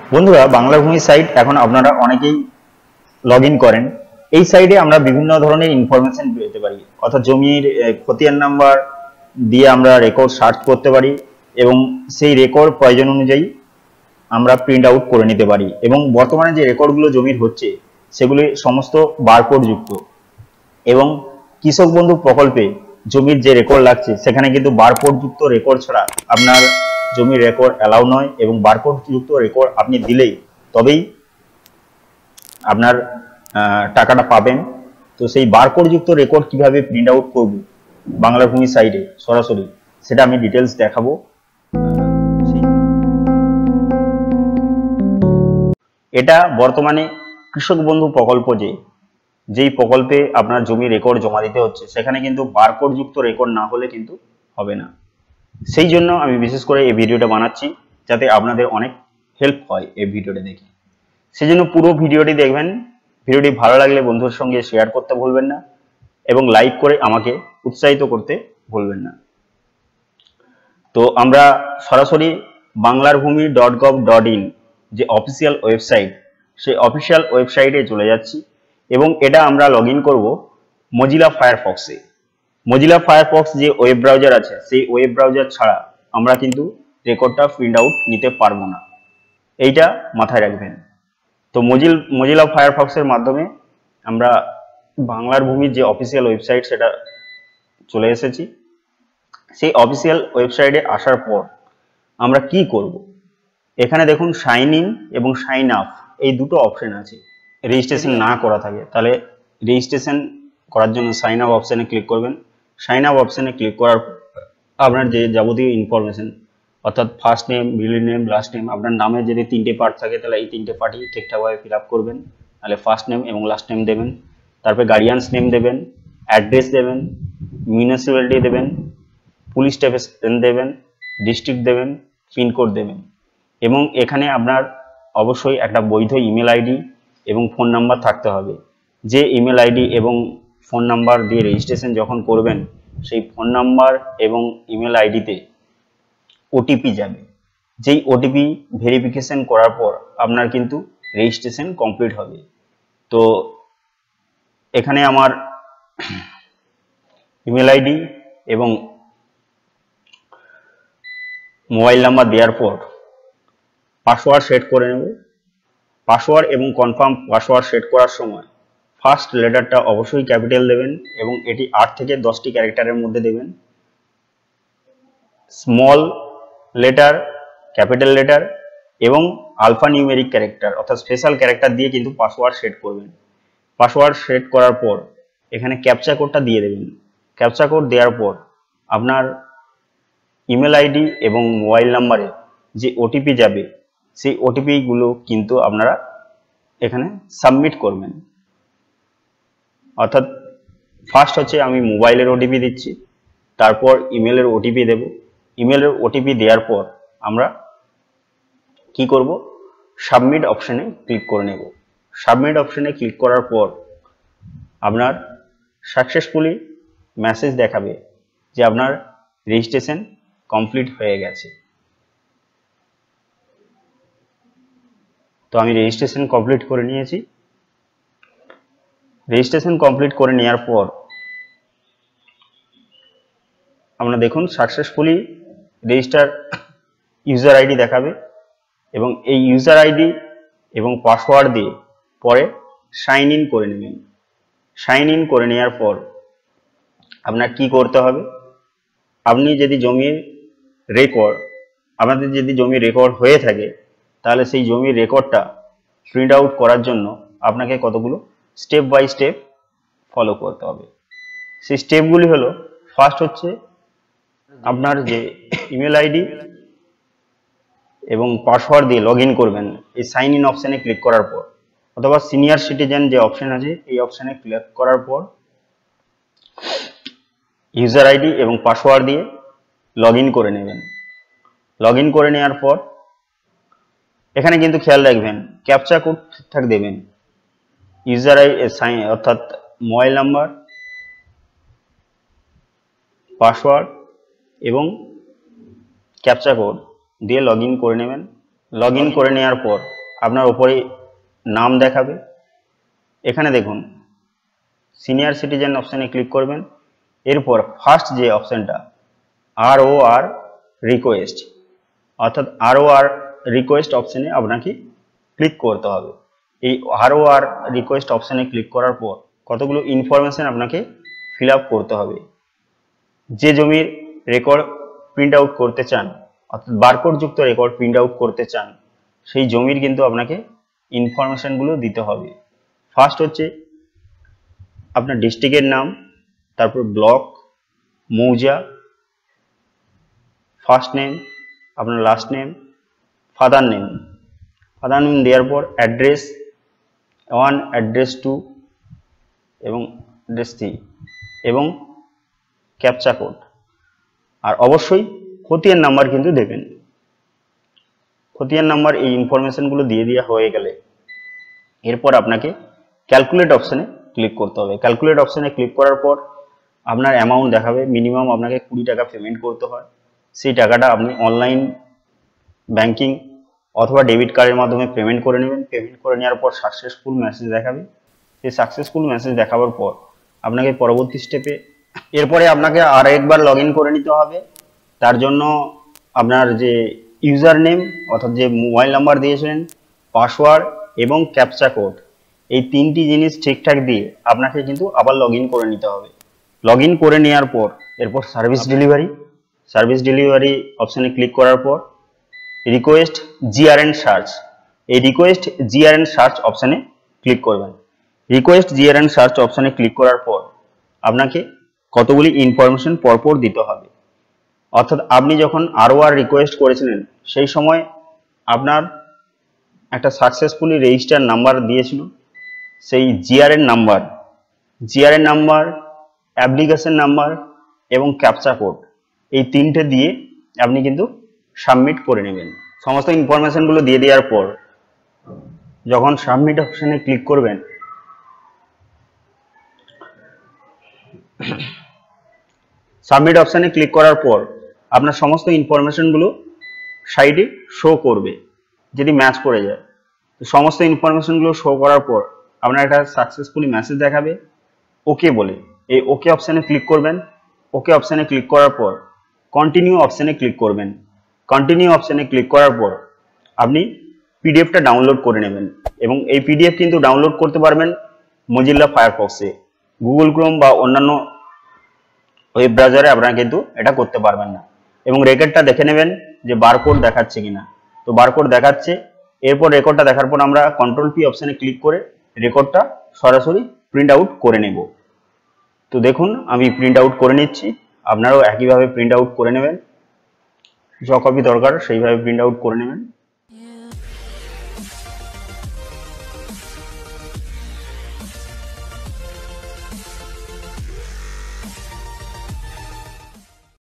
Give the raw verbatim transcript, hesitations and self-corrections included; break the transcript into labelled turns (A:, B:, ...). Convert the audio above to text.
A: বন্ধুরা, বাংলা ভূমি সাইট এখন আপনারা অনেকেই লগ ইন করেন। এই সাইটে আমরা বিভিন্ন ধরনের ইনফরমেশন পেতে পারি, অর্থাৎ জমির খতিয়ান নাম্বার দিয়ে আমরা রেকর্ড সার্চ করতে পারি এবং সেই রেকর্ড প্রয়োজন অনুযায়ী আমরা প্রিন্ট আউট করে নিতে পারি। এবং বর্তমানে যে রেকর্ডগুলো জমির হচ্ছে সেগুলি সমস্ত বারকোড যুক্ত, এবং কৃষক বন্ধু প্রকল্পে জমির যে রেকর্ড লাগছে সেখানে কিন্তু বারকোড যুক্ত রেকর্ড ছাড়া আপনার জমির রেকর্ড অ্যালাউ নয়, এবং বারকোড যুক্ত রেকর্ড আপনি দিলেই তবেই আপনার টাকাটা পাবেন। তো সেই বারকোড যুক্ত রেকর্ড কিভাবে প্রিন্ট আউট করব বাংলা ভূমি সাইটে সরাসরি, সেটা আমি ডিটেলস দেখাবো। এটা বর্তমানে কৃষক বন্ধু প্রকল্প, যে যেই প্রকল্পে আপনার জমি রেকর্ড জমা দিতে হচ্ছে সেখানে কিন্তু বারকোড যুক্ত রেকর্ড না হলে কিন্তু হবে না। সেই জন্য আমি বিশেষ করে এই ভিডিওটা বানাচ্ছি, যাতে আপনাদের অনেক হেল্প হয় এই ভিডিওটা দেখে। সেই জন্য পুরো ভিডিওটি দেখবেন। ভিডিওটি ভালো লাগলে বন্ধুর সঙ্গে শেয়ার করতে ভুলবেন না, এবং লাইক করে আমাকে উৎসাহিত করতে ভুলবেন না। তো আমরা সরাসরি Banglar Bhumi dot gov dot in যে অফিসিয়াল ওয়েবসাইট, সেই অফিসিয়াল ওয়েবসাইটে চলে যাচ্ছি, এবং এটা আমরা লগ ইন করবো মজিলা ফায়ারফক্সে। মজিলা ফায়ারফক্স যে ওয়েব ব্রাউজার আছে, সেই ওয়েব ব্রাউজার ছাড়া আমরা কিন্তু রেকর্ডটা প্রিন্ট আউট নিতে পারবো না, এইটা মাথায় রাখবেন। তো মজিল মজিলা ফায়ারফক্সের মাধ্যমে আমরা বাংলার ভূমির যে অফিসিয়াল ওয়েবসাইট সেটা চলে এসেছি। সেই অফিসিয়াল ওয়েবসাইটে আসার পর আমরা কি করব, এখানে দেখুন সাইন ইন এবং সাইন আপ এই দুটো অপশন আছে। রেজিস্ট্রেশন না করা থাকে তাহলে রেজিস্ট্রেশন করার জন্য সাইন আপ অপশানে ক্লিক করবেন। সাইন আপ অপশানে ক্লিক করার আপনার যে যাবতীয় ইনফরমেশন, অর্থাৎ first name, middle name, last name, আপনার নামে যদি তিনটে পার্ট থাকে তাহলে এই তিনটে পার্টই ঠিকঠাকভাবে ফিল আপ করবেন। তাহলে ফার্স্ট নেম এবং লাস্ট নেম দেবেন, তারপরে গার্ডিয়ানস নেম দেবেন, অ্যাড্রেস দেবেন, মিউনিসিপ্যালিটি দেবেন, পুলিশ স্টেশন দেবেন, ডিস্ট্রিক্ট দেবেন, পিনকোড দেবেন। এবং এখানে আপনার অবশ্যই একটা বৈধ ইমেল আইডি এবং ফোন নাম্বার থাকতে হবে। যে ইমেল আইডি এবং ফোন নাম্বার দিয়ে রেজিস্ট্রেশন যখন করবেন, সেই ফোন নাম্বার এবং ইমেল আইডিতে ওটিপি যাবে। যেই ওটিপি ভেরিফিকেশন করার পর আপনার কিন্তু রেজিস্ট্রেশন কমপ্লিট হবে। তো এখানে আমার ইমেল আইডি এবং মোবাইল নাম্বার দেওয়ার পর পাসওয়ার্ড সেট করে নেব। পাসওয়ার্ড এবং কনফার্ম পাসওয়ার্ড সেট করার সময় ফার্স্ট লেটারটা অবশ্যই ক্যাপিটাল দেবেন, এবং এটি আট থেকে দশটি ক্যারেক্টারের মধ্যে দেবেন। স্মল লেটার, ক্যাপিটাল লেটার এবং আলফা নিউমেরিক ক্যারেক্টার অর্থাৎ স্পেশাল ক্যারেক্টার দিয়ে কিন্তু পাসওয়ার্ড সেট করবেন। পাসওয়ার্ড সেট করার পর এখানে ক্যাপচা কোডটা দিয়ে দেবেন। ক্যাপচা কোড দেওয়ার পর আপনার ইমেল আইডি এবং মোবাইল নাম্বারে যে ওটিপি যাবে, সেই ওটিপিগুলো কিন্তু আপনারা এখানে সাবমিট করবেন। অর্থাৎ ফার্স্ট হচ্ছে আমি মোবাইলের ওটিপি দিচ্ছি, তারপর ইমেলের ওটিপি দেব। ইমেলের ওটিপি দেওয়ার পর আমরা কি করব, সাবমিট অপশানে ক্লিক করে নেব। সাবমিট অপশানে ক্লিক করার পর আপনার সাকসেসফুলি মেসেজ দেখাবে যে আপনার রেজিস্ট্রেশন কমপ্লিট হয়ে গেছে। তো আমি রেজিস্ট্রেশন কমপ্লিট করে নিয়েছি। রেজিস্ট্রেশন কমপ্লিট করে নেওয়ার পর আপনারা দেখুন সাকসেসফুলি রেজিস্টার ইউজার আইডি দেখাবে, এবং এই ইউজার আইডি এবং পাসওয়ার্ড দিয়ে পরে সাইন ইন করে নেবেন। সাইন ইন করে নেওয়ার পর আপনার কি করতে হবে, আপনি যদি জমির রেকর্ড আপনাদের যদি জমির রেকর্ড হয়ে থাকে তাহলে সেই জমির রেকর্ডটা প্রিন্ট আউট করার জন্য আপনাকে কতগুলো স্টেপ বাই স্টেপ ফলো করতে হবে। সেই স্টেপগুলি হলো, ফার্স্ট হচ্ছে আপনার যে ইমেল আইডি এবং পাসওয়ার্ড দিয়ে লগ ইন করবেন এই সাইন ইন অপশানে ক্লিক করার পর, অথবা সিনিয়র সিটিজেন যে অপশান আছে এই অপশানে ক্লিক করার পর ইউজার আইডি এবং পাসওয়ার্ড দিয়ে লগ ইন করে নেবেন। লগ ইন করে নেওয়ার পর এখানে কিন্তু খেয়াল রাখবেন ক্যাপচা কোড ঠিকঠাক দেবেন। ইউজার আই সাইন অর্থাৎ মোবাইল নাম্বার, পাসওয়ার্ড এবং ক্যাপচা কোড দিয়ে লগ ইন করে নেবেন। লগ ইন করে নেওয়ার পর আপনার ওপরে নাম দেখাবে। এখানে দেখুন সিনিয়র সিটিজেন অপশানে ক্লিক করবেন। এরপর ফার্স্ট যে অপশানটা আর ও আর রিকোয়েস্ট, অর্থাৎ আর ও আর রিকোয়েস্ট অপশানে আপনাকে ক্লিক করতে হবে। এই আর ও আর রিকোয়েস্ট অপশানে ক্লিক করার পর কতগুলো ইনফরমেশন আপনাকে ফিল আপ করতে হবে। যে জমির রেকর্ড প্রিন্ট আউট করতে চান, অর্থাৎ বারকোড যুক্ত রেকর্ড প্রিন্ট আউট করতে চান, সেই জমির কিন্তু আপনাকে ইনফরমেশনগুলো দিতে হবে। ফার্স্ট হচ্ছে আপনার ডিস্ট্রিক্টের নাম, তারপর ব্লক, মৌজা, ফার্স্ট নেম, আপনার last name, father name. Father name দেওয়ার পর অ্যাড্রেস ওয়ান, অ্যাড্রেস টু এবং অ্যাড্রেস থ্রি এবং ক্যাপচা কোড। আর অবশ্যই খতিয়ান নাম্বার কিন্তু দেবেন। খতিয়ান নাম্বার এই ইনফরমেশনগুলো দিয়ে দেওয়া হয়ে গেলে এরপর আপনাকে ক্যালকুলেট অপশানে ক্লিক করতে হবে। ক্যালকুলেট অপশানে ক্লিক করার পর আপনার অ্যামাউন্ট দেখাবে। মিনিমাম আপনাকে কুড়ি টাকা পেমেন্ট করতে হয়। সেই টাকাটা আপনি অনলাইন ব্যাংকিং অথবা ডেবিট কার্ডের মাধ্যমে পেমেন্ট করে নেবেন। পেমেন্ট করে নেওয়ার পর সাকসেসফুল মেসেজ দেখাবে। সেই সাকসেসফুল মেসেজ দেখাবার পর আপনাকে পরবর্তী স্টেপে এরপরে আপনাকে আর একবার লগ ইন করে নিতে হবে। তার জন্য আপনার যে ইউজার নেম অর্থাৎ যে মোবাইল নাম্বার দিয়েছিলেন, পাসওয়ার্ড এবং ক্যাপচা কোড, এই তিনটি জিনিস ঠিকঠাক দিয়ে আপনাকে কিন্তু আবার লগ ইন করে নিতে হবে। লগ ইন করে নেওয়ার পর এরপর সার্ভিস ডেলিভারি সার্ভিস ডেলিভারি অপশানে ক্লিক করার পর রিকোয়েস্ট জিআরএন সার্চ, এই রিকোয়েস্ট জিআরএন সার্চ অপশানে ক্লিক করবেন। রিকোয়েস্ট জিআরএন সার্চ অপশানে ক্লিক করার পর আপনাকে কতগুলি ইনফরমেশন পরপর দিতে হবে। অর্থাৎ আপনি যখন আর ও আর রিকোয়েস্ট করেছিলেন সেই সময় আপনার একটা সাকসেসফুলি রেজিস্টার নাম্বার দিয়েছিল, সেই GRN number GRN number application number এবং ক্যাপচা কোড, এই তিনটে দিয়ে আপনি কিন্তু সাবমিট করে নেবেন। সমস্ত ইনফরমেশনগুলো দিয়ে দেওয়ার পর যখন সাবমিট অপশানে ক্লিক করবেন সাবমিট অপশানে ক্লিক করার পর আপনার সমস্ত ইনফরমেশনগুলো সাইডে শো করবে। যদি ম্যাচ করে যায় সমস্ত ইনফরমেশনগুলো শো করার পর আপনার একটা সাকসেসফুলি মেসেজ দেখাবে ওকে বলে। এই ওকে অপশানে ক্লিক করবেন। ওকে অপশানে ক্লিক করার পর কন্টিনিউ অপশানে ক্লিক করবেন। কন্টিনিউ অপশানে ক্লিক করার পর আপনি পিডিএফটা ডাউনলোড করে নেবেন এবং এই পিডিএফ কিন্তু ডাউনলোড করতে পারবেন মজিল্লা ফায়ারফক্সে। গুগল ক্রোম বা অন্যান্য ওয়েব ব্রাউজারে আপনারা কিন্তু এটা করতে পারবেন না। এবং রেকর্ডটা দেখে নেবেন যে বারকোড দেখাচ্ছে কিনা। তো বারকোড দেখাচ্ছে। এরপর রেকর্ডটা দেখার পর আমরা কন্ট্রোল পি অপশানে ক্লিক করে রেকর্ডটা সরাসরি প্রিন্ট আউট করে নেব। তো দেখুন আমি প্রিন্ট আউট করে নিচ্ছি, আপনারাও একইভাবে প্রিন্ট আউট করে নেবেন। য কপি দরকার সেইভাবে প্রিন্ট আউট করে নেবেন।